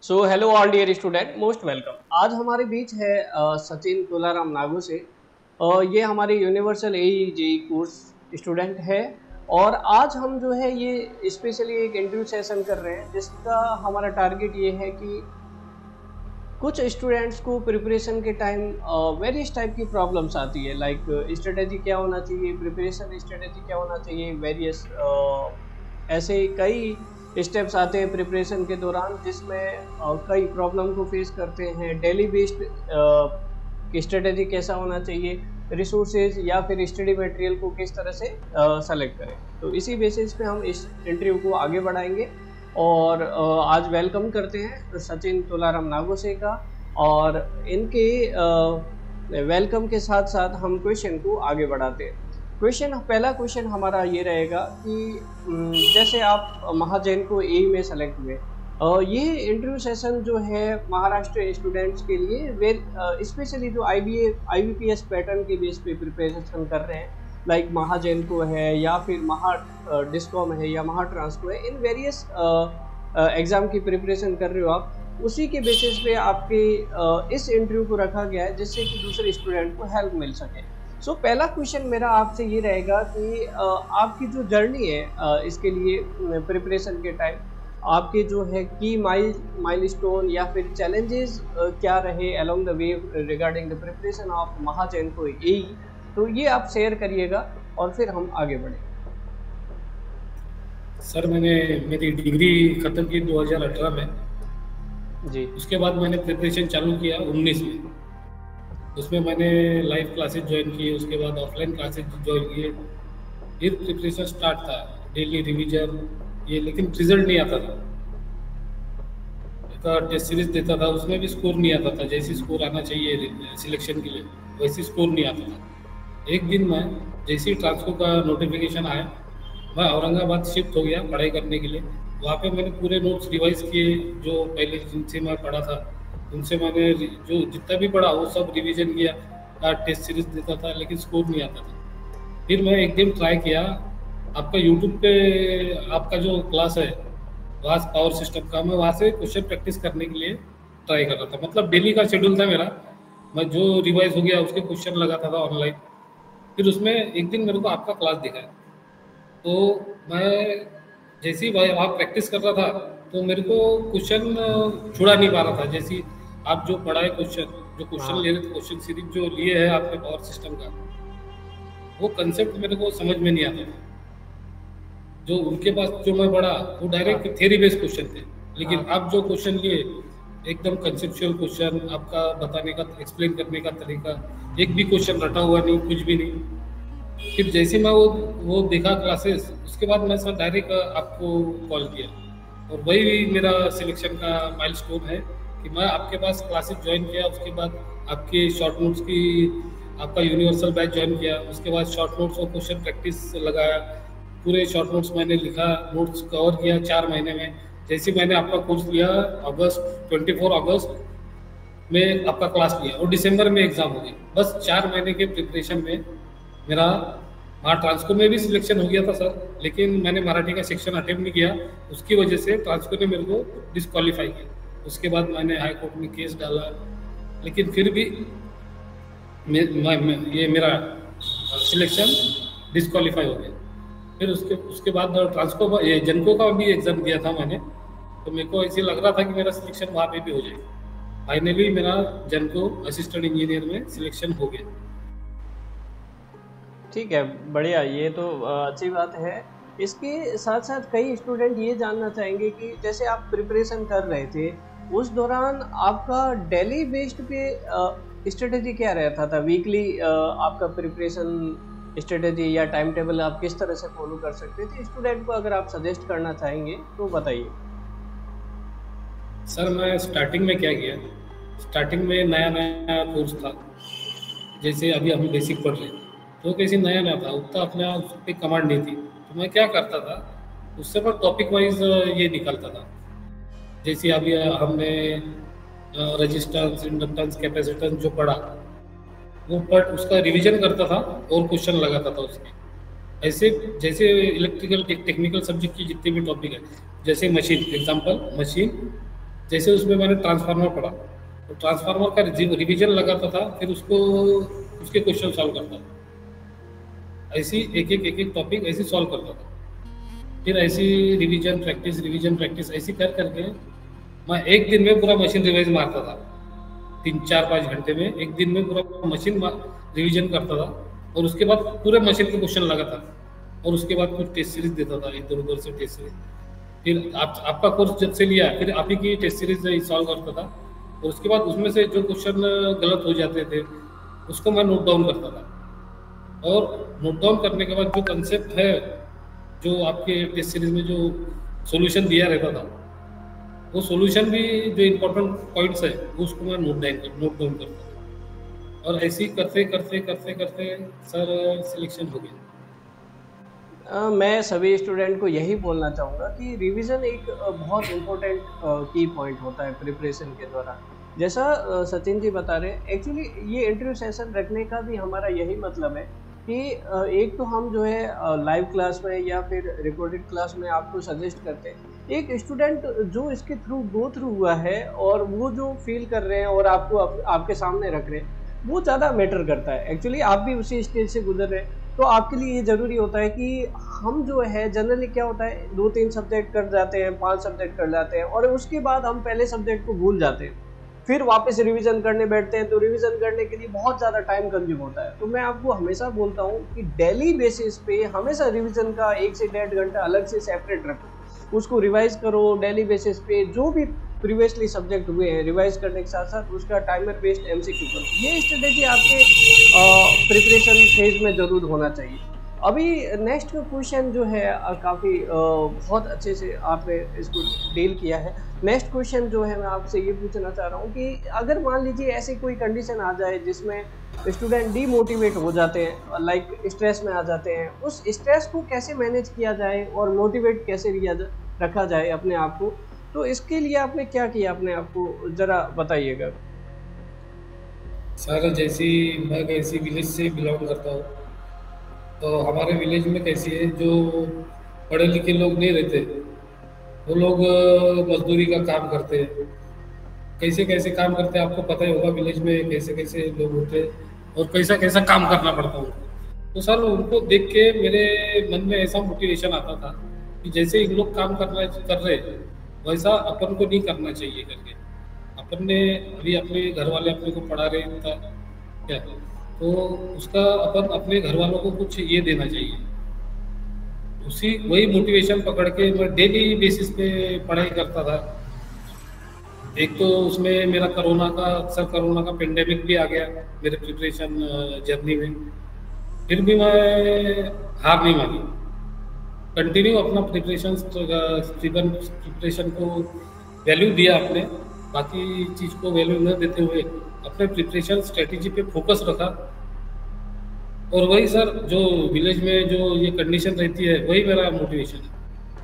सो hello all dear student, most welcome. आज हमारे बीच है सचिन तुलाराम नागू से। ये हमारे यूनिवर्सल AE कोर्स स्टूडेंट है। और आज हम जो है ये स्पेशली एक इंटरव्यू सेशन कर रहे हैं, जिसका हमारा टारगेट ये है कि कुछ स्टूडेंट्स को प्रिपरेशन के टाइम वेरियस टाइप की प्रॉब्लम्स आती है, लाइक स्ट्रेटेजी क्या होना चाहिए, प्रिपरेशन स्ट्रेटेजी क्या होना चाहिए, वेरियस ऐसे कई स्टेप्स आते हैं प्रिपरेशन के दौरान, जिसमें कई प्रॉब्लम को फेस करते हैं। डेली बेस्ड स्ट्रेटेजी कैसा होना चाहिए, रिसोर्सेज या फिर स्टडी मटेरियल को किस तरह से सेलेक्ट करें। तो इसी बेसिस पे हम इस इंटरव्यू को आगे बढ़ाएंगे। और आज वेलकम करते हैं सचिन तुलाराम नागोसे का। और इनके वेलकम के साथ साथ हम क्वेश्चन को आगे बढ़ाते हैं। पहला क्वेश्चन हमारा ये रहेगा कि जैसे आप महाजैन को ए में सेलेक्ट हुए, ये इंटरव्यू सेशन जो है महाराष्ट्र स्टूडेंट्स के लिए वे स्पेशली जो IBPS पैटर्न के बेस पे प्रिपरेशन कर रहे हैं, लाइक महाजैन को है या फिर महा डिस्कॉम है या महा ट्रांसको है, इन वेरियस एग्ज़ाम की प्रिपरेशन कर रहे हो आप, उसी के बेसिस पे आपके इस इंटरव्यू को रखा गया है, जिससे कि दूसरे स्टूडेंट को हेल्प मिल सके। सो पहला क्वेश्चन मेरा आपसे ये रहेगा कि आपकी जो जर्नी है इसके लिए प्रिपरेशन के टाइम, आपके जो है की माइलस्टोन या फिर चैलेंजेस क्या रहे along the way regarding the preparation of Mahagenco AE, तो ये आप शेयर करिएगा और फिर हम आगे बढ़ेंगे। सर, मैंने मेरी डिग्री ख़त्म की 2018 में। जी। उसके बाद मैंने प्रिपरेशन चालू किया 19 में। उसमें मैंने लाइव क्लासेस ज्वाइन किए, उसके बाद ऑफलाइन क्लासेस ज्वाइन किए, फिर प्रिपरेशन स्टार्ट था, डेली रिवीजन ये, लेकिन रिजल्ट नहीं आता था। एक टेस्ट सीरीज देता था, उसमें भी स्कोर नहीं आता था, जैसी स्कोर आना चाहिए सिलेक्शन के लिए वैसी स्कोर नहीं आता था। एक दिन मैं जैसे ही ट्रांसको का नोटिफिकेशन आया, मैं औरंगाबाद शिफ्ट हो गया पढ़ाई करने के लिए। वहाँ पे मैंने पूरे नोट्स रिवाइज किए, जो पहले जिनसे मैं पढ़ा था उनसे मैंने जो जितना भी पढ़ा वो सब रिवीजन किया। टेस्ट सीरीज देता था लेकिन स्कोर नहीं आता था। फिर मैं एक दिन ट्राई किया, आपका यूट्यूब पे आपका जो क्लास है वहाँ पावर सिस्टम का, मैं वहाँ से क्वेश्चन प्रैक्टिस करने के लिए ट्राई कर रहा था। मतलब डेली का शेड्यूल था मेरा, मैं जो रिवाइज हो गया उसके क्वेश्चन लगाता था ऑनलाइन। फिर उसमें एक दिन मेरे को आपका क्लास दिखा, तो मैं जैसे ही वहाँ प्रैक्टिस कर रहा था तो मेरे को क्वेश्चन छुड़ा नहीं पा रहा था। जैसे आप जो पढ़ाए जो क्वेश्चन ले रहे थे, क्वेश्चन सीरीज जो लिए है आपने पावर सिस्टम का, वो कंसेप्ट मेरे को समझ में नहीं आता था। जो उनके पास जो मैं पढ़ा वो डायरेक्ट थ्योरी बेस्ड क्वेश्चन थे, लेकिन आप जो क्वेश्चन लिए एकदम कंसेप्चुअल क्वेश्चन, आपका बताने का एक्सप्लेन करने का तरीका, एक भी क्वेश्चन रटा हुआ नहीं, कुछ भी नहीं। फिर जैसे मैं वो देखा क्लासेस, उसके बाद मैं सर डायरेक्ट आपको कॉल किया, और वही मेरा सिलेक्शन का माइलस्टोन है कि मैं आपके पास क्लासेस ज्वाइन किया। उसके बाद आपके शॉर्ट नोट्स की आपका यूनिवर्सल बैच ज्वाइन किया, उसके बाद शॉर्ट नोट्स और क्वेश्चन प्रैक्टिस लगाया। पूरे शॉर्ट नोट्स मैंने लिखा, नोट्स कवर किया 4 महीने में। जैसे मैंने आपका कोर्स लिया 24 अगस्त में आपका क्लास लिया और दिसंबर में एग्ज़ाम हो गई। बस 4 महीने के प्रिपरेशन में मेरा वहाँ ट्रांसको में भी सिलेक्शन हो गया था सर, लेकिन मैंने मराठी का सेक्शन अटेम्प्ट नहीं किया, उसकी वजह से ट्रांसको ने मेरे को डिस्क्वालीफाई किया। उसके बाद मैंने हाई कोर्ट में केस डाला, लेकिन फिर भी ये मेरा सिलेक्शन डिस्क्वालीफाई हो गया। फिर उसके बाद ट्रांसको ये जनको का भी एग्ज़ाम दिया था मैंने, तो मेरे को ऐसे लग रहा था कि मेरा सिलेक्शन वहाँ पे भी हो जाएगा। फाइनली मेरा जनको असिस्टेंट इंजीनियर में सिलेक्शन हो गया। ठीक है, बढ़िया, ये तो अच्छी बात है। इसके साथ साथ कई स्टूडेंट ये जानना चाहेंगे कि जैसे आप प्रिपरेशन कर रहे थे, उस दौरान आपका डेली बेस्ड पे स्ट्रेटेजी क्या रहता था, वीकली आपका प्रिपरेशन स्ट्रेटेजी या टाइम टेबल आप किस तरह से फॉलो कर सकते थे? स्टूडेंट को अगर आप सजेस्ट करना चाहेंगे तो बताइए। सर, मैं स्टार्टिंग में क्या किया, स्टार्टिंग में नया नया कोर्स था, जैसे अभी हम बेसिक पढ़ रहे हैं, तो कैसे नया नया था, उतना अपने उस पर कमांड नहीं थी। तो मैं क्या करता था, उससे पर टॉपिक वाइज ये निकलता था। जैसे अभी हमने रेजिस्टेंस, इंडक्टेंस, कैपेसिटेंस जो पढ़ा, वो पढ़ उसका रिवीजन करता था और क्वेश्चन लगाता था उसमें। ऐसे जैसे इलेक्ट्रिकल टेक्निकल सब्जेक्ट की जितने भी टॉपिक है, जैसे मशीन, एग्जांपल मशीन जैसे उसमें मैंने ट्रांसफार्मर पढ़ा, तो ट्रांसफार्मर का रिवीजन लगाता था, फिर उसको उसके क्वेश्चन सॉल्व करता था। ऐसी एक एक टॉपिक ऐसे सॉल्व करता था। फिर ऐसी रिवीजन प्रैक्टिस ऐसी कर करके मैं एक दिन में पूरा मशीन रिवाइज मारता था। 3 4 5 घंटे में एक दिन में पूरा मशीन रिवीजन करता था, और उसके बाद पूरे मशीन के क्वेश्चन लगाता था, और उसके बाद कुछ टेस्ट सीरीज देता था, इधर उधर से टेस्ट सीरीज। फिर आपका कोर्स जब से लिया, फिर आप ही की टेस्ट सीरीज सॉल्व करता था, और उसके बाद उसमें से जो क्वेश्चन गलत हो जाते थे उसको मैं नोट डाउन करता था। और नोट डाउन करने के बाद जो कंसेप्ट है, जो आपके टेस्ट सीरीज में जो सॉल्यूशन दिया रहता था, वो सॉल्यूशन भी जो इम्पोर्टेंट पॉइंट्स है वो उसको मैं नोट डाउन करता था। और ऐसे ही करते करते करते करते सर सिलेक्शन हो गया। मैं सभी स्टूडेंट को यही बोलना चाहूँगा कि रिवीजन एक बहुत इम्पोर्टेंट की पॉइंट होता है प्रिपरेशन के दौरान। जैसा सचिन जी बता रहे हैं, एक्चुअली ये इंटरव्यू सेशन रखने का भी हमारा यही मतलब है कि एक तो हम जो है लाइव क्लास में या फिर रिकॉर्डेड क्लास में आपको सजेस्ट करते हैं, एक स्टूडेंट जो इसके थ्रू गो थ्रू हुआ है और वो जो फील कर रहे हैं और आपको आपके सामने रख रहे हैं, वो ज़्यादा मैटर करता है। एक्चुअली आप भी उसी स्टेज से गुजर रहे हैं, तो आपके लिए ये ज़रूरी होता है कि हम जो है जनरली क्या होता है 2 3 सब्जेक्ट कर जाते हैं, 5 सब्जेक्ट कर जाते हैं, और उसके बाद हम पहले सब्जेक्ट को भूल जाते हैं, फिर वापस रिवीजन करने बैठते हैं, तो रिवीजन करने के लिए बहुत ज़्यादा टाइम कंज्यूम होता है। तो मैं आपको हमेशा बोलता हूँ कि डेली बेसिस पे हमेशा रिवीजन का 1 से 1.5 घंटा अलग से सेपरेट रखो, उसको रिवाइज करो डेली बेसिस पे। जो भी प्रीवियसली सब्जेक्ट हुए हैं रिवाइज करने के साथ साथ उसका टाइमर बेस्ड एमसीक्यू करो। ये स्ट्रेटेजी आपके प्रिपरेशन फेज में ज़रूर होना चाहिए। अभी नेक्स्ट क्वेश्चन जो है काफ़ी बहुत अच्छे से आपने इसको डील किया है। नेक्स्ट क्वेश्चन जो है मैं आपसे ये पूछना चाह रहा हूँ कि अगर मान लीजिए ऐसी कोई कंडीशन आ जाए जिसमें स्टूडेंट डीमोटिवेट हो जाते हैं, लाइक स्ट्रेस में आ जाते हैं, उस स्ट्रेस को कैसे मैनेज किया जाए और मोटिवेट कैसे रखा जाए अपने आप को, तो इसके लिए आपने क्या किया अपने आप को ज़रा बताइएगा। सर जैसी मैं कैसी विलेज से बिलोंग करता हूँ, तो हमारे विलेज में कैसी है, जो पढ़े लिखे लोग नहीं रहते, वो लोग मजदूरी का काम करते हैं। कैसे कैसे काम करते हैं आपको पता ही होगा, विलेज में कैसे कैसे लोग होते हैं और कैसा कैसा काम करना पड़ता है उनको। तो सर उनको देख के मेरे मन में ऐसा मोटिवेशन आता था कि जैसे इन लोग काम कर रहे वैसा अपन को नहीं करना चाहिए करके। अपन ने अभी अपने घर वाले अपने को पढ़ा रहे था क्या, तो उसका अपन अपने घर वालों को कुछ ये देना चाहिए। उसी वही मोटिवेशन पकड़ के मैं डेली बेसिस पे पढ़ाई करता था। एक तो उसमें मेरा कोरोना का पेंडेमिक भी आ गया मेरे प्रिपरेशन जर्नी में, फिर भी मैं हार नहीं मानी, कंटिन्यू अपना प्रिपरेशन को वैल्यू दिया अपने, बाकी चीज़ को वैल्यू न देते हुए अपने प्रिपरेशन स्ट्रेटेजी पे फोकस रखा। और वही सर जो विलेज में जो ये कंडीशन रहती है वही मेरा मोटिवेशन है।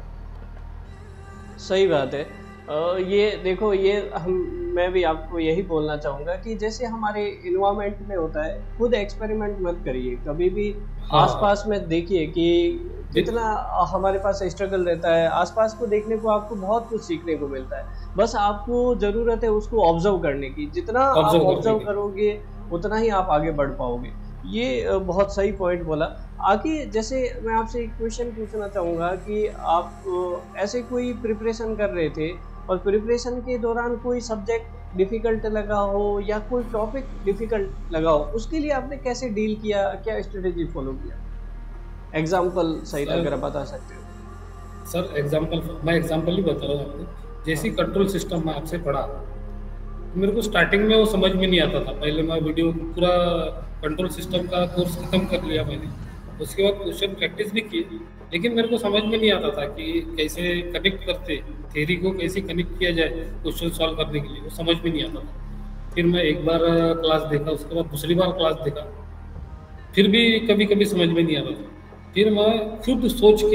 सही बात है। ये देखो, ये मैं भी आपको यही बोलना चाहूँगा कि जैसे हमारे इन्वायरमेंट में होता है, खुद एक्सपेरिमेंट मत करिए कभी भी। हाँ आसपास में देखिए कि जितना हमारे पास स्ट्रगल रहता है, आसपास को देखने को आपको बहुत कुछ सीखने को मिलता है। बस आपको ज़रूरत है उसको ऑब्जर्व करने की। जितना आप ऑब्जर्व करोगे उतना ही आप आगे बढ़ पाओगे। ये बहुत सही पॉइंट बोला। आगे जैसे मैं आपसे एक क्वेश्चन पूछना चाहूँगा कि आप ऐसे कोई प्रिपरेशन कर रहे थे और प्रिपरेशन के दौरान कोई सब्जेक्ट डिफ़िकल्ट लगा हो या कोई टॉपिक डिफ़िकल्ट लगा हो, उसके लिए आपने कैसे डील किया, क्या स्ट्रेटेजी फॉलो किया? एग्जाम्पल सहित अगर आप बता सकते हो। सर मैं एग्जाम्पल ही बता रहा हूँ आपको। जैसे कंट्रोल सिस्टम में आपसे पढ़ा, मेरे को स्टार्टिंग में वो समझ में नहीं आता था। पहले मैं वीडियो पूरा कंट्रोल सिस्टम का कोर्स खत्म कर लिया मैंने, उसके बाद क्वेश्चन प्रैक्टिस भी किए, लेकिन मेरे को समझ में नहीं आता था कि कैसे कनेक्ट करते, थ्योरी को कैसे कनेक्ट किया जाए क्वेश्चन सॉल्व करने के लिए, वो समझ में नहीं आता था। फिर मैं एक बार क्लास देखा, उसके बाद दूसरी बार क्लास देखा, फिर भी कभी कभी समझ में नहीं आता था। फिर मैं खुद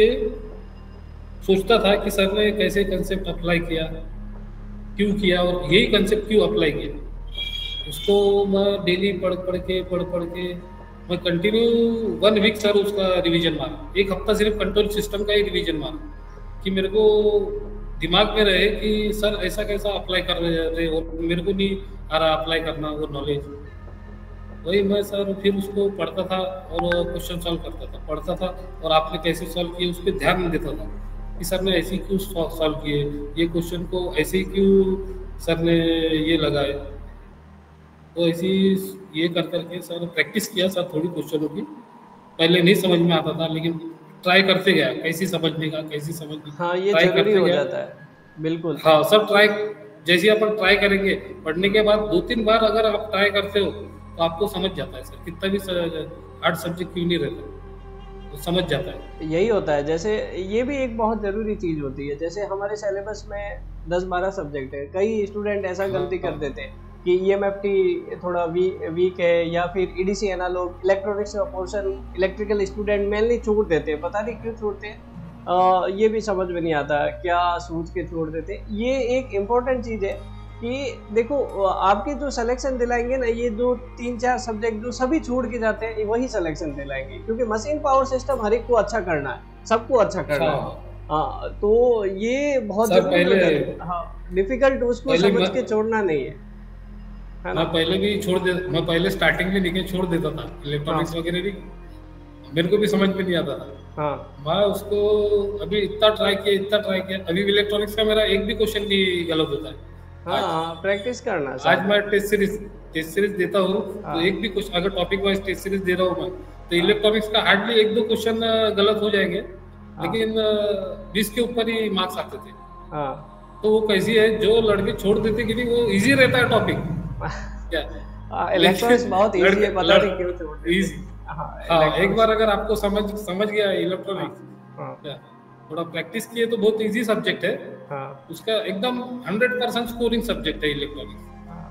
सोचता था कि सर ने कैसे कंसेप्ट अप्लाई किया, क्यों किया और यही कंसेप्ट क्यों अप्लाई किया। उसको मैं डेली पढ़ के मैं कंटिन्यू 1 वीक सर उसका रिवीजन मारा। 1 हफ्ता सिर्फ कंट्रोल सिस्टम का ही रिवीजन मारा कि मेरे को दिमाग में रहे कि सर ऐसा कैसा अप्लाई कर रहे और मेरे को नहीं आ रहा अप्लाई करना वो नॉलेज। वही मैं सर फिर उसको पढ़ता था और क्वेश्चन सॉल्व करता था, पढ़ता था और आपने कैसे सॉल्व किए उस पर ध्यान देता था कि सर ने ऐसे ही क्यों सॉल्व किए, ये क्वेश्चन को ऐसे ही क्यों सर ने ये लगाए। तो ऐसे ही ये कर करके सर प्रैक्टिस किया सर थोड़ी क्वेश्चनों की। पहले नहीं समझ में आता था लेकिन ट्राई करते गया, कैसी समझने का कैसी समझने, हाँ, ये ट्राई जरूरी करते हो गया। जाता है, बिल्कुल। हाँ सब ट्राई, जैसे अपन ट्राई करेंगे पढ़ने के बाद 2-3 बार अगर आप ट्राई करते हो तो आपको समझ जाता है सर, कितना भी हार्ड सब्जेक्ट क्यों नहीं रहता तो समझ जाता है। यही होता है। जैसे ये भी एक बहुत ज़रूरी चीज़ होती है, जैसे हमारे सिलेबस में 10-12 सब्जेक्ट है, कई स्टूडेंट ऐसा गलती कर देते हैं कि ईएमएफटी थोड़ा वीक है, या फिर ईडीसी एनालॉग, इलेक्ट्रॉनिक्स का पोर्शन इलेक्ट्रिकल स्टूडेंट मेनली छोड़ देते हैं, पता नहीं क्यों छोड़ते हैं। ये भी समझ में नहीं आता क्या सोच के छोड़ देते हैं। ये एक इम्पोर्टेंट चीज़ है कि देखो, आपके जो सिलेक्शन दिलाएंगे ना, ये 2-3-4 सब्जेक्ट जो सभी छोड़ के जाते हैं वही सिलेक्शन दिलाएंगे, क्योंकि मशीन पावर सिस्टम हर एक को अच्छा करना है, सबको अच्छा करना है। हाँ, तो ये बहुत जरूरी है। हाँ, डिफिकल्ट उसको समझ के छोड़ना नहीं है ना। मैं पहले भी मैं पहले स्टार्टिंग में निकल छोड़ देता था इलेक्ट्रॉनिक्स वगैरह भी, मेरे को भी समझ में नहीं आता था। हाँ, मैं उसको अभी इतना ट्राई किया, अभी इलेक्ट्रॉनिक्स का मेरा एक भी क्वेश्चन भी गलत होता है। हाँ, प्रैक्टिस करना। आज मैं टेस्ट सीरीज देता हूँ तो एक भी क्वेश्चन अगर टॉपिक वाइज टेस्ट सीरीज दे रहा हूँ मैं, तो इलेक्ट्रॉनिक्स का हार्डली 1-2 क्वेश्चन गलत हो जाएंगे, लेकिन 20 के ऊपर ही मार्क्स आते थे। तो वो कैसी है, जो लड़के छोड़ देते कि नहीं वो इजी रहता है टॉपिक क्या, इलेक्ट्रॉनिक्स बहुत इजी है, पता नहीं क्यों छोड़ते हैं। हाँ, एक बार अगर आपको समझ गया इलेक्ट्रॉनिक्स, थोड़ा प्रैक्टिस किए तो बहुत इजी सब्जेक्ट है। उसका एकदम 100% स्कोरिंग सब्जेक्ट है इलेक्ट्रॉनिक्स।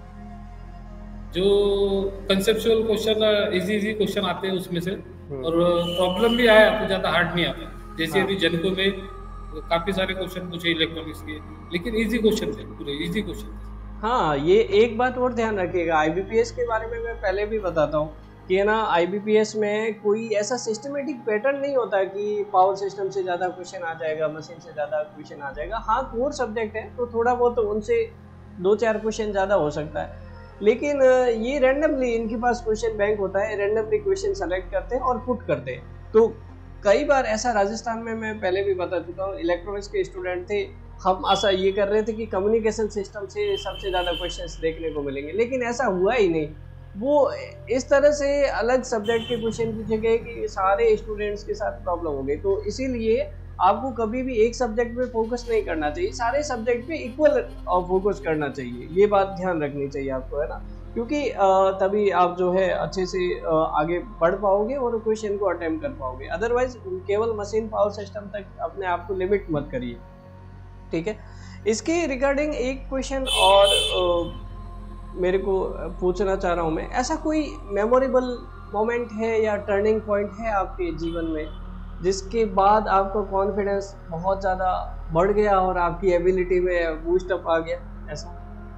जो कंसेप्चुअल क्वेश्चन इजी क्वेश्चन आते हैं उसमें से, और प्रॉब्लम भी आया तो ज्यादा हार्ड नहीं आता। जैसे अभी जनको में काफी सारे क्वेश्चन पूछे इलेक्ट्रॉनिक्स के, लेकिन इजी क्वेश्चन थे, पूरे इजी क्वेश्चन थे। हाँ, ये एक बात और ध्यान रखिएगा, आईबीपीएस के बारे में मैं पहले भी बताता हूँ कि ना, आईबीपीएस में कोई ऐसा सिस्टमेटिक पैटर्न नहीं होता कि पावर सिस्टम से ज़्यादा क्वेश्चन आ जाएगा, मशीन से ज़्यादा क्वेश्चन आ जाएगा। हाँ, कोर सब्जेक्ट है तो थोड़ा बहुत तो उनसे 2-4 क्वेश्चन ज़्यादा हो सकता है, लेकिन ये रैंडमली इनके पास क्वेश्चन बैंक होता है, रैंडमली क्वेश्चन सेलेक्ट करते हैं और पुट करते हैं। तो कई बार ऐसा राजस्थान में मैं पहले भी बता चुका हूँ, इलेक्ट्रॉनिक्स के स्टूडेंट थे, हम आशा ये कर रहे थे कि कम्युनिकेशन सिस्टम से सबसे ज़्यादा क्वेश्चंस देखने को मिलेंगे, लेकिन ऐसा हुआ ही नहीं। वो इस तरह से अलग सब्जेक्ट के क्वेश्चन पूछे गए कि सारे स्टूडेंट्स के साथ प्रॉब्लम हो गई। तो इसीलिए आपको कभी भी एक सब्जेक्ट पे फोकस नहीं करना चाहिए, सारे सब्जेक्ट पे इक्वल फोकस करना चाहिए। ये बात ध्यान रखनी चाहिए आपको, है ना, क्योंकि तभी आप जो है अच्छे से आगे बढ़ पाओगे और क्वेश्चन को अटेम्प्ट कर पाओगे। अदरवाइज केवल मशीन पावर सिस्टम तक अपने आप को लिमिट मत करिए, ठीक है। इसके रिगार्डिंग एक क्वेश्चन और मेरे को पूछना चाह रहा हूँ मैं, ऐसा कोई मेमोरेबल मोमेंट है या टर्निंग पॉइंट है आपके जीवन में जिसके बाद आपका कॉन्फिडेंस बहुत ज़्यादा बढ़ गया और आपकी एबिलिटी में बूस्ट अप आ गया, ऐसा?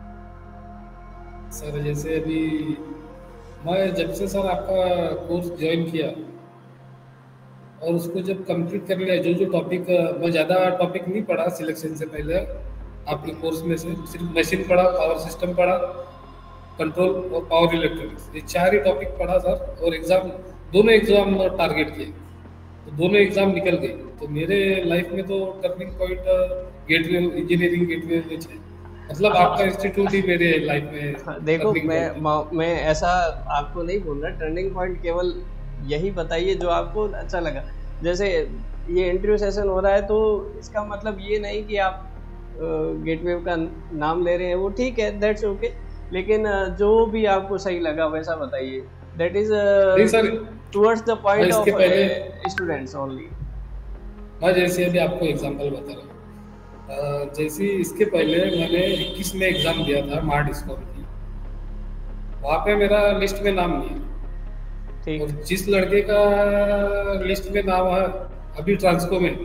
सर जैसे अभी मैं जब से सर आपका कोर्स ज्वाइन किया और उसको जब कंप्लीट कर लिया, जो टॉपिक मैं ज़्यादा टॉपिक नहीं पढ़ा सिलेक्शन से पहले आपके कोर्स में से, सिर्फ मशीन पढ़ा, पावर सिस्टम पढ़ा, कंट्रोल और पावर इलेक्ट्रॉनिक्स, ये 4 ही टॉपिक पढ़ा सर। और दोनों एग्जाम टारगेट किए तो दोनों एग्जाम निकल गए। तो मेरे लाइफ में तो turning point gateway engineering gateway में है, मतलब आपका इंस्टीट्यूट ही मेरे लाइफ में। देखो, मैं ऐसा आपको नहीं बोल रहा, टर्निंग पॉइंट केवल यही बताइए जो आपको अच्छा लगा। जैसे ये इंटरव्यू सेशन हो रहा है तो इसका मतलब ये नहीं कि आप गेटवे का नाम ले रहे हैं, वो ठीक है, दैट्स ओके, लेकिन जो भी आपको सही लगा वैसा बताइए। That is towards the point of students only. मैं जैसे अभी आपको एग्जांपल बता रहा हूँ, जैसे इसके पहले मैंने 21 में एग्जाम दिया था मार्ट डिस्कॉम की, वहाँ पे मेरा लिस्ट में नाम नहीं है, और जिस लड़के का लिस्ट में नाम है अभी ट्रांसको में,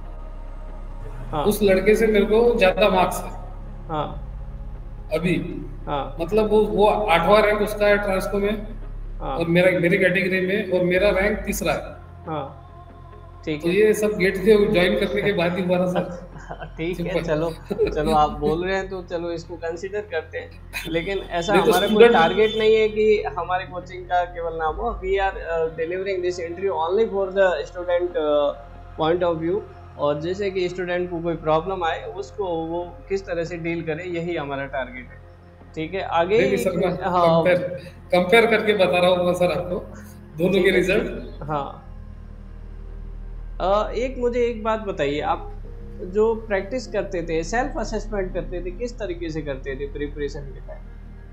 उस लड़के से मेरे को ज्यादा मार्क्स है अभी। मतलब वो 8वां रैंक उसका है ट्रांसको में, और मेरी कैटेगरी में, और मेरा रैंक 3रा है। ठीक तो है। ये सब गेट से ज्वाइन करने के बाद ही हमारा सब ठीक है, सिंपल। चलो। चलो आप बोल रहे हैं तो चलो इसको कंसीडर करते हैं, लेकिन ऐसा नहीं तो हमारा कोई स्टूडेंट। टारगेट नहीं है कि हमारे कोचिंग का केवल नाम हो। We are delivering this interview only for the student point of view, और जैसे कि स्टूडेंट को कोई प्रॉब्लम आए उसको वो किस तरह से डील करे, यही हमारा टारगेट है। ठीक है, आगे नहीं नहीं सर, मैं हाँ। कंपेयर कंपेयर करके बता रहा हूँ सर आपको दोनों के ठीक है, ठीक रिजल्ट। है, हाँ। एक मुझे एक बात बताइए, आप जो प्रैक्टिस करते थे, सेल्फ असेसमेंट करते थे, किस तरीके से करते थे प्रिपरेशन के टाइम?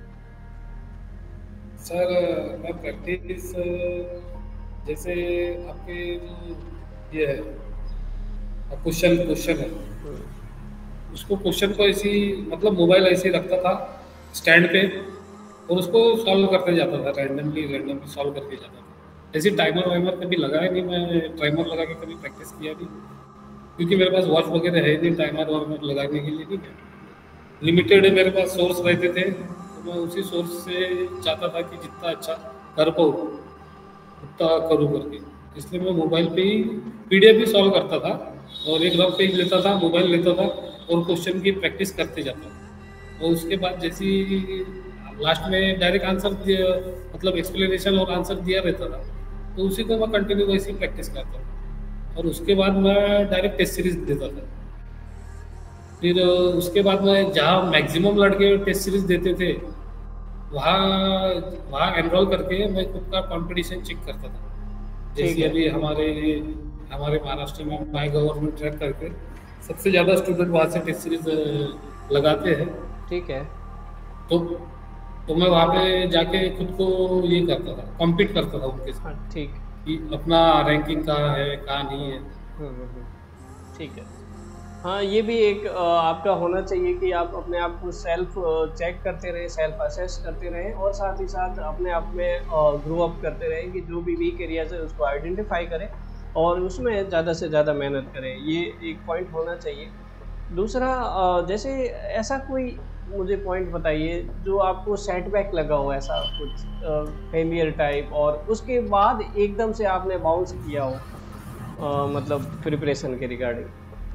सर मैं प्रैक्टिस जैसे आपके जो ये है क्वेश्चन क्वेश्चन है, हम्म, उसको क्वेश्चन को ऐसी मतलब मोबाइल ऐसे ही रखता था स्टैंड पे, और उसको सॉल्व करते जाता था, रैंडमली रैंडमली सॉल्व करके जाता था। ऐसे टाइमर वाइमर कभी लगाया नहीं, मैं टाइमर लगा के कभी प्रैक्टिस किया नहीं, क्योंकि मेरे पास वॉच वगैरह है नहीं टाइमर वाइमर लगाने के लिए, नहीं है। लिमिटेड मेरे पास सोर्स रहते थे, तो मैं उसी सोर्स से चाहता था कि जितना अच्छा कर पाऊँ उतना करूँ करके। इसलिए मैं मोबाइल पे ही पीडीएफ भी सॉल्व करता था, और एक रफ पेज लेता था, मोबाइल लेता था, और क्वेश्चन की प्रैक्टिस करते जाता था। और उसके बाद जैसी लास्ट में डायरेक्ट आंसर मतलब एक्सप्लेनेशन और आंसर दिया रहता था, तो उसी को मैं कंटिन्यू वैसे प्रैक्टिस करता था। और उसके बाद मैं डायरेक्ट टेस्ट सीरीज देता था। फिर उसके बाद में जहाँ मैक्सिमम लड़के टेस्ट सीरीज देते थे, वहाँ वहाँ एनरोल करके मैं खुद का कंपटीशन चेक करता था। ठीक जैसे है, अभी हमारे हमारे महाराष्ट्र में माई गवर्नमेंट ट्रैक करके सबसे ज़्यादा स्टूडेंट वहाँ से टेस्ट सीरीज लगाते हैं। ठीक है। तो तो मैं वहाँ पे जाके खुद को ये करता था, कम्पीट करता था उनके हाँ, साथ ठीक। कि अपना रैंकिंग कहाँ है कहाँ नहीं है। हम्म। ठीक है। हाँ, ये भी एक आपका होना चाहिए कि आप अपने आप को सेल्फ चेक करते रहें, सेल्फ असेस करते रहें, और साथ ही साथ अपने आप में ग्रो अप करते रहें कि जो भी वीक एरियाज है उसको आइडेंटिफाई करें और उसमें ज़्यादा से ज़्यादा मेहनत करें। ये एक पॉइंट होना चाहिए। दूसरा, जैसे ऐसा कोई मुझे पॉइंट बताइए जो आपको सेटबैक लगा हो, ऐसा कुछ फेलियर टाइप, और उसके बाद एकदम से आपने बाउंस किया हो, मतलब प्रिपरेशन के रिगार्डिंग,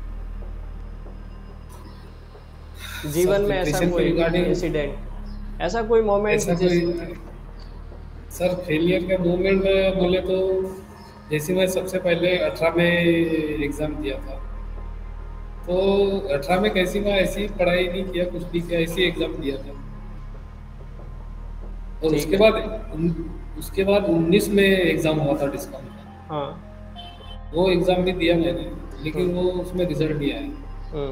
सर जीवन में ऐसा प्रिपरेशन के कोई रिगार्डिंग इंसिडेंट, ऐसा कोई मोमेंट ऐसा जिस। कोई सर फेलियर का मूवमेंट बोले तो जैसे मैं सबसे पहले 18 में एग्ज़ाम दिया था, तो 18 में कैसी मैं ऐसी पढ़ाई नहीं किया, कुछ नहीं किया, ऐसी एग्ज़ाम दिया था। और ठीक है। उसके बाद 19 में एग्ज़ाम हुआ था डिस्काउंट का, हाँ। वो एग्ज़ाम भी दिया मैंने, लेकिन हम्म। वो उसमें रिजल्ट नहीं आया। हम्म।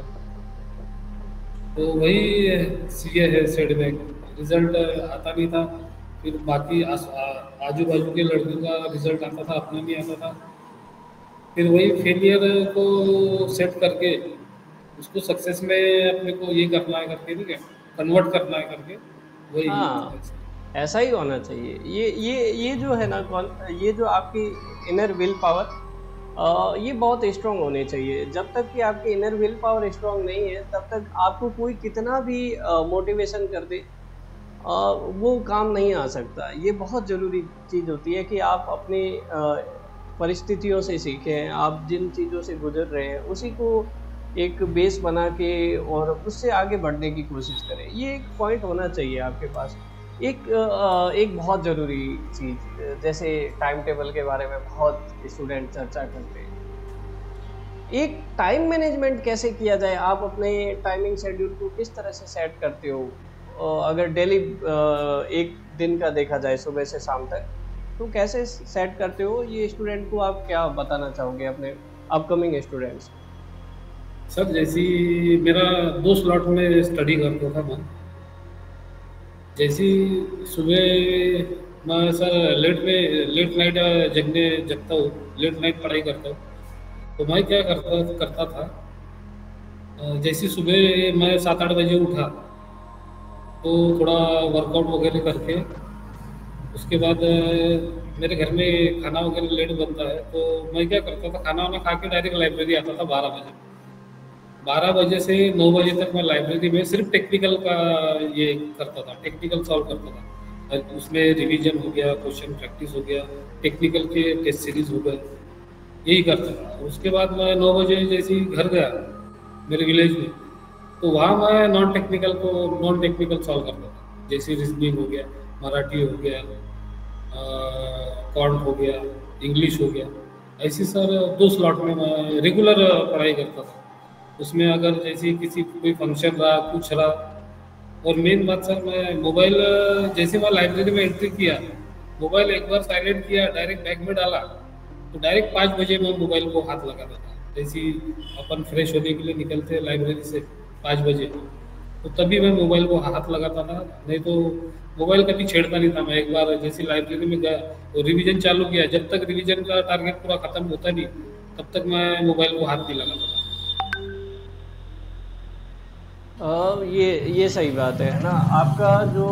तो वही सीए है सेटबैक, रिजल्ट आता नहीं था। फिर बाकी आजू बाजू के लड़कों का रिजल्ट आता था, अपना नहीं आता था। फिर वही फेलियर को सेट करके उसको सक्सेस में अपने को ये करना है करके, ठीक है, कन्वर्ट करना है करके, वही हाँ, था ऐसे। ऐसा ही होना चाहिए। ये जो है ना, ये जो आपकी इनर विल पावर, ये बहुत स्ट्रांग होनी चाहिए। जब तक कि आपकी इनर विल पावर स्ट्रांग नहीं है, तब तक आपको कोई कितना भी मोटिवेशन कर दे, वो काम नहीं आ सकता। ये बहुत ज़रूरी चीज़ होती है कि आप अपनी परिस्थितियों से सीखें, आप जिन चीज़ों से गुजर रहे हैं उसी को एक बेस बना के और उससे आगे बढ़ने की कोशिश करें। ये एक पॉइंट होना चाहिए आपके पास। एक बहुत ज़रूरी चीज़, जैसे टाइम टेबल के बारे में बहुत स्टूडेंट चर्चा करते हैं। एक टाइम मैनेजमेंट कैसे किया जाए? आप अपने टाइमिंग शेड्यूल को किस तरह से सेट करते हो? अगर डेली एक दिन का देखा जाए सुबह से शाम तक, तो कैसे सेट करते हो? ये स्टूडेंट को आप क्या बताना चाहोगे अपने अपकमिंग स्टूडेंट्स? सर जैसी मेरा 2 स्लॉट में स्टडी करता था मैं। जैसी सुबह मैं सर लेट नाइट जगता हूँ, लेट नाइट पढ़ाई करता हूँ। तो मैं क्या करता करता था, जैसे सुबह मैं 7-8 बजे उठा, तो थोड़ा वर्कआउट वगैरह करके उसके बाद मेरे घर में खाना वगैरह लेट बनता है, तो मैं क्या करता था, खाना वाना खा के डायरेक्ट लाइब्रेरी आता था 12 बजे। 12 बजे से 9 बजे तक मैं लाइब्रेरी में सिर्फ टेक्निकल का ये करता था, टेक्निकल सॉल्व करता था। और उसमें रिवीजन हो गया, क्वेश्चन प्रैक्टिस हो गया, टेक्निकल के टेस्ट सीरीज हो गए। यही करता था। उसके बाद मैं 9 बजे जैसे ही घर गया मेरे विलेज में, तो वहाँ मैं नॉन टेक्निकल सॉल्व करता था, जैसे रीजनिंग हो गया, मराठी हो गया, कॉन्ट हो गया, इंग्लिश हो गया। ऐसे सर 2 स्लॉट में मैं रेगुलर पढ़ाई करता था। उसमें अगर जैसे किसी कोई फंक्शन रहा, कुछ रहा, और मेन बात सर, मैं मोबाइल जैसे मैं लाइब्रेरी में एंट्री किया, मोबाइल एक बार साइलेंट किया, डायरेक्ट बैग में डाला, तो डायरेक्ट 5 बजे मैं मोबाइल को हाथ लगाता था। जैसे ही अपन फ्रेश होने के लिए निकलते हैं लाइब्रेरी से 5 बजे, तो तभी मैं मोबाइल को हाथ लगाता था, नहीं तो मोबाइल कभी छेड़ता नहीं था। मैं एक बार जैसे लाइब्रेरी में गया और रिवीजन चालू किया, जब तक रिवीजन का टारगेट पूरा खत्म होता नहीं, तब तक मैं मोबाइल को हाथ नहीं लगाता था। ये सही बात है ना। आपका जो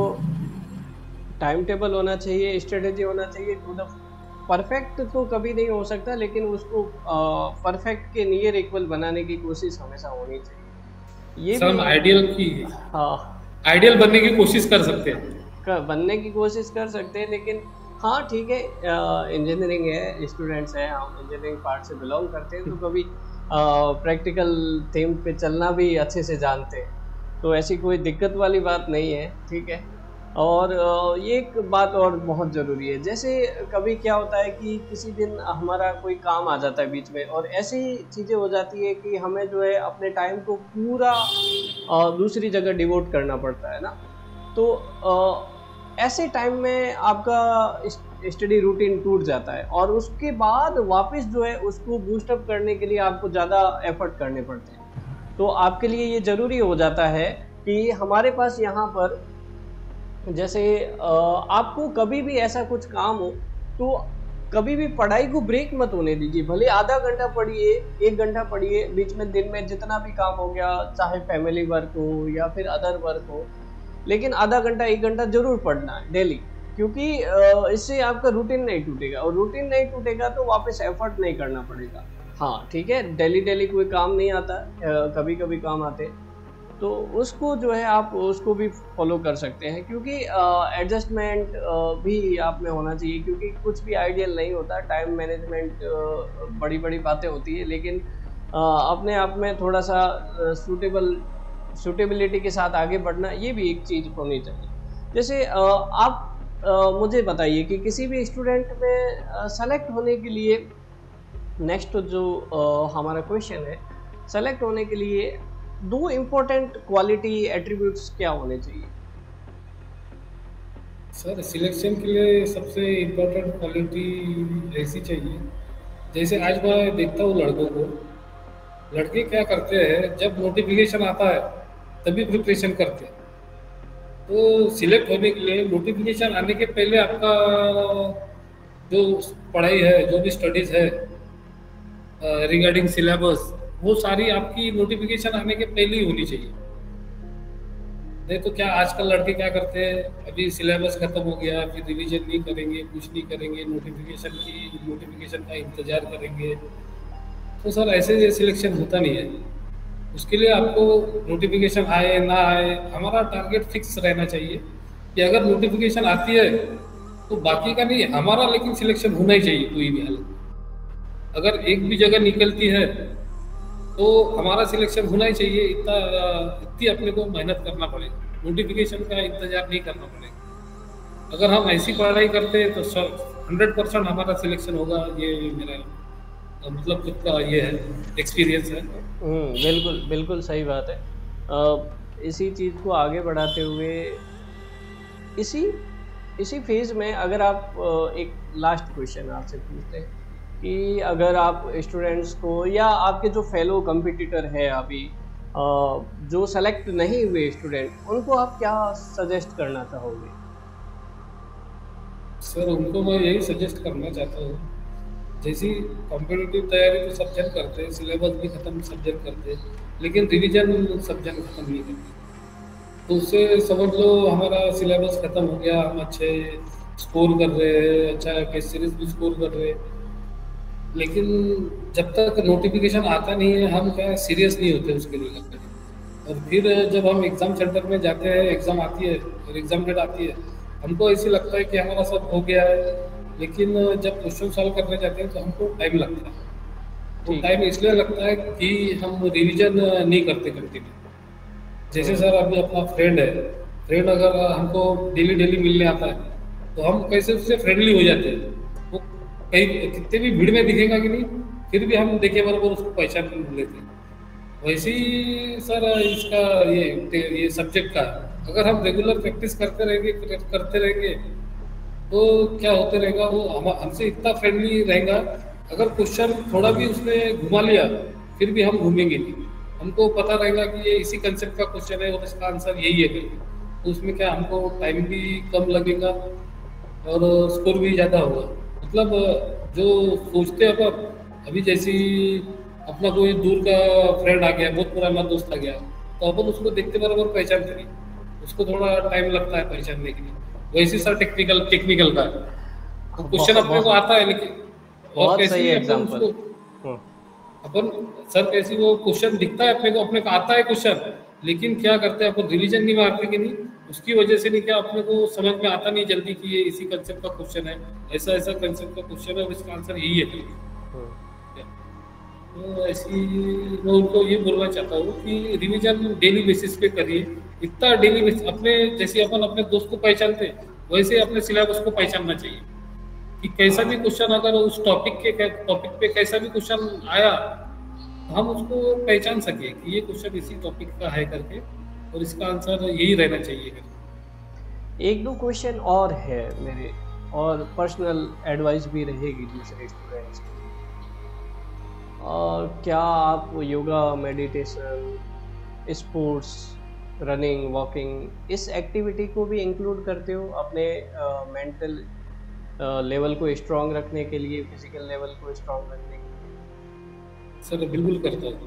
टाइम टेबल होना चाहिए, स्ट्रेटेजी होना चाहिए टू द परफेक्ट तो कभी नहीं हो सकता, लेकिन उसको परफेक्ट के नियर इक्वल बनाने की कोशिश हमेशा होनी चाहिए। ये सर भी हम आइडियल की हाँ आइडियल बनने की कोशिश कर सकते हैं। बनने की कोशिश कर सकते हैं, लेकिन हाँ ठीक है, इंजीनियरिंग है, स्टूडेंट्स हैं, हम इंजीनियरिंग पार्ट से बिलोंग करते हैं, तो कभी प्रैक्टिकल थीम पे चलना भी अच्छे से जानते हैं, तो ऐसी कोई दिक्कत वाली बात नहीं है, ठीक है। और ये एक बात और बहुत ज़रूरी है, जैसे कभी क्या होता है कि किसी दिन हमारा कोई काम आ जाता है बीच में, और ऐसी चीज़ें हो जाती है कि हमें जो है अपने टाइम को पूरा दूसरी जगह डिवोट करना पड़ता है ना। तो ऐसे टाइम में आपका स्टडी रूटीन टूट जाता है, और उसके बाद वापस जो है उसको बूस्टअप करने के लिए आपको ज़्यादा एफर्ट करने पड़ते हैं। तो आपके लिए ये ज़रूरी हो जाता है कि हमारे पास यहाँ पर जैसे आपको कभी भी ऐसा कुछ काम हो तो कभी भी पढ़ाई को ब्रेक मत होने दीजिए। भले आधा घंटा पढ़िए, 1 घंटा पढ़िए, बीच में दिन में जितना भी काम हो गया, चाहे फैमिली वर्क हो या फिर अदर वर्क हो, लेकिन आधा घंटा 1 घंटा जरूर पढ़ना है डेली, क्योंकि इससे आपका रूटीन नहीं टूटेगा, और रूटीन नहीं टूटेगा तो वापस एफर्ट नहीं करना पड़ेगा। हाँ ठीक है, डेली डेली कोई काम नहीं आता, कभी कभी काम आते, तो उसको जो है आप उसको भी फॉलो कर सकते हैं, क्योंकि एडजस्टमेंट भी आप में होना चाहिए, क्योंकि कुछ भी आइडियल नहीं होता। टाइम मैनेजमेंट बड़ी बड़ी बातें होती है, लेकिन अपने आप में थोड़ा सा सूटेबिलिटी के साथ आगे बढ़ना, ये भी एक चीज़ होनी चाहिए। जैसे आप मुझे बताइए कि किसी भी स्टूडेंट में सेलेक्ट होने के लिए, नेक्स्ट जो हमारा क्वेश्चन है, सेलेक्ट होने के लिए 2 इम्पोर्टेंट क्वालिटी एट्रीब्यूट्स क्या होने चाहिए? सर सिलेक्शन के लिए सबसे इम्पोर्टेंट क्वालिटी ऐसी चाहिए, जैसे आज मैं देखता हूँ लड़कों को, लड़के क्या करते हैं, जब नोटिफिकेशन आता है तभी प्रिपरेशन करते हैं। तो सिलेक्ट होने के लिए नोटिफिकेशन आने के पहले आपका जो पढ़ाई है, जो भी स्टडीज़ है रिगार्डिंग सिलेबस, वो सारी आपकी नोटिफिकेशन आने के पहले ही होनी चाहिए। नहीं तो क्या आजकल लड़के क्या करते हैं, अभी सिलेबस खत्म हो गया, फिर रिवीजन नहीं करेंगे, कुछ नहीं करेंगे, नोटिफिकेशन का इंतजार करेंगे। तो सर ऐसे सिलेक्शन होता नहीं है। उसके लिए आपको नोटिफिकेशन आए ना आए, हमारा टारगेट फिक्स रहना चाहिए कि अगर नोटिफिकेशन आती है तो बाकी का नहीं, हमारा लेकिन सिलेक्शन होना ही चाहिए कोई भी हालत। अगर एक भी जगह निकलती है तो हमारा सिलेक्शन होना ही चाहिए। इतनी अपने को मेहनत करना पड़ेगा, नोटिफिकेशन का इंतजार नहीं करना पड़ेगा। अगर हम ऐसी पढ़ाई करते हैं तो सर 100% हमारा सिलेक्शन होगा। ये मेरा मतलब खुद का ये है, एक्सपीरियंस है। बिल्कुल बिल्कुल सही बात है। इसी चीज़ को आगे बढ़ाते हुए, इसी फेज में अगर आप एक लास्ट क्वेश्चन आपसे पूछते हैं कि अगर आप स्टूडेंट्स को या आपके जो फेलो कंपटीटर है अभी जो सेलेक्ट नहीं हुए स्टूडेंट, उनको आप क्या सजेस्ट करना चाहोगे? सर उनको मैं यही सजेस्ट करना चाहता हूँ, जैसी कॉम्पिटिटिव तैयारी तो सब जन करते हैं, सिलेबस भी खत्म सब जन करते हैं, लेकिन रिवीजन सब जन खत्म नहीं करते। तो उससे समझ लो हमारा सिलेबस खत्म हो गया, हम अच्छे स्कोर कर रहे हैं, अच्छा टेस्ट सीरीज भी स्कोर कर रहे हैं, लेकिन जब तक नोटिफिकेशन आता नहीं है हम क्या सीरियस नहीं होते उसके लिए लगता है। और फिर जब हम एग्ज़ाम सेंटर में जाते हैं, एग्ज़ाम आती है और एग्ज़ाम डेट आती है, हमको ऐसे लगता है कि हमारा सब हो गया है, लेकिन जब क्वेश्चन सॉल्व करने जाते हैं तो हमको टाइम लगता है। वो ठीक है। टाइम इसलिए लगता है कि हम रिवीजन नहीं करते कंटिन्यू। जैसे हम्म। सर अभी अपना फ्रेंड है, फ्रेंड अगर हमको डेली डेली मिलने आता है तो हम कैसे उससे फ्रेंडली हो जाते हैं। वो कहीं कितने भी भीड़ में दिखेगा कि नहीं, फिर भी हम देखे बराबर उसको पहचान लेते हैं। वैसे ही सर इसका ये सब्जेक्ट का अगर हम रेगुलर प्रैक्टिस करते रहेंगे करते रहेंगे तो क्या होते रहेगा, वो हमसे इतना फ्रेंडली रहेगा। अगर क्वेश्चन थोड़ा भी उसने घुमा लिया फिर भी हम घूमेंगे नहीं। हमको पता रहेगा कि ये इसी कंसेप्ट का क्वेश्चन है और इसका आंसर यही है करके। तो उसमें क्या हमको टाइम भी कम लगेगा और स्कोर भी ज़्यादा होगा। मतलब जो सोचते हैं अपन, अभी जैसी अपना कोई दूर का फ्रेंड आ गया, बहुत पुराना दोस्त आ गया, तो अपन उसको देखते बराबर पहचानते नहीं, उसको थोड़ा टाइम लगता है पहचानने के लिए। वैसे सर टेक्निकल टेक्निकल का वो क्वेश्चन बहुत अपने को बहुत आता है लेकिन, और बहुत सही कैसे अपन एग्जाम्पल। उसको अपन सर कैसी वो क्वेश्चन दिखता है अपने को आता है क्वेश्चन, लेकिन क्या करते हैं अपन रिवीजन नहीं मारते कि नहीं, उसकी वजह से नहीं क्या अपने को समझ में आता नहीं जल्दी कि ये इसी कंसेप्ट का क्वेश्चन है, ऐसा ऐसा कंसेप्ट का क्वेश्चन है और इसका आंसर यही है। तो ऐसी मैं उनको ये बोलना चाहता हूँ कि रिवीजन डेली बेसिस पे करिए। इतना डेली बेसिस अपने जैसे अपन अपने दोस्त को पहचानते हैं, वैसे अपने सिलेबस को पहचानना चाहिए कि कैसा भी क्वेश्चन अगर उस टॉपिक पे कैसा भी क्वेश्चन आया तो हम उसको पहचान सके कि ये क्वेश्चन इसी टॉपिक का है करके, और इसका आंसर यही रहना चाहिए करके। एक दो क्वेश्चन और है मेरे, और पर्सनल एडवाइस भी रहेगी दूसरे स्टूडेंट्स की। और क्या आप yoga, meditation, sports, running, walking, इस एक्टिविटी को भी इंक्लूड करते हो अपने मेंटल लेवल को स्ट्रांग रखने के लिए, फिजिकल लेवल को स्ट्रांग रखने के सर बिल्कुल करता हूँ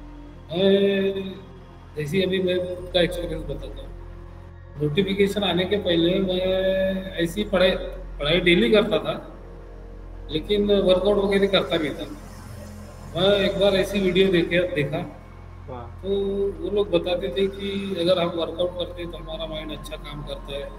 मैं। जैसे अभी मैं खुद का एक्सपीरियंस बताता हूँ। नोटिफिकेशन आने के पहले मैं ऐसी पढ़ाई पढ़ाई डेली करता था, लेकिन वर्कआउट वगैरह करता नहीं था। मैं एक बार ऐसी वीडियो देखा लिए? हाँ। तो वो लोग बताते थे कि अगर हम वर्कआउट करते हैं तो हमारा माइंड अच्छा काम करता है,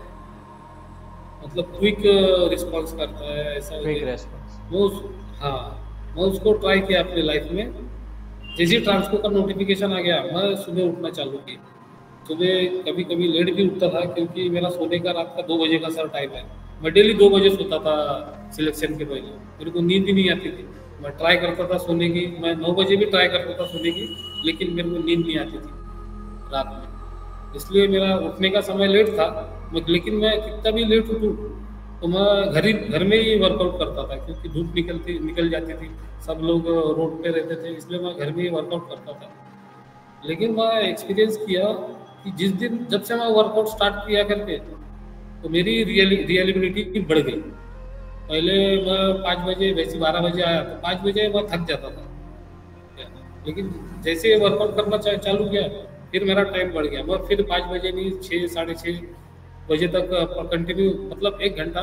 मतलब क्विक रिस्पॉन्स करता है, ऐसा क्विक वगैरह। रेस्पॉन्स। हाँ, मैं उसको ट्राई किया अपनी लाइफ में। जैसे ही ट्रांसफर का नोटिफिकेशन आ गया मैं सुबह उठना चालू किया। सुबह कभी कभी लेट भी उठता था क्योंकि मेरा सोने का रात का 2 बजे का सर टाइम है। मैं डेली 2 बजे सोता था सिलेक्शन के पहले, मेरे को नींद ही नहीं आती थी। मैं ट्राई करता था सोने की, मैं 9 बजे भी ट्राई करता था सोने की, लेकिन मेरे को नींद नहीं आती थी रात में। इसलिए मेरा उठने का समय लेट था। लेकिन मैं कितना भी लेट उठूँ तो मैं घर में ही वर्कआउट करता था, क्योंकि धूप निकल जाती थी, सब लोग रोड पे रहते थे, इसलिए मैं घर में ही वर्कआउट करता था। लेकिन मैं एक्सपीरियंस किया कि जिस दिन जब से मैं वर्कआउट स्टार्ट किया करके, तो मेरी रियलिबिलिटी बढ़ गई। पहले मैं 5 बजे, वैसे 12 बजे आया तो 5 बजे मैं थक जाता था, लेकिन जैसे वर्कआउट करना चालू किया फिर मेरा टाइम बढ़ गया। मैं फिर 5 बजे नहीं, 6 साढ़े 6 बजे तक कंटिन्यू, मतलब 1 घंटा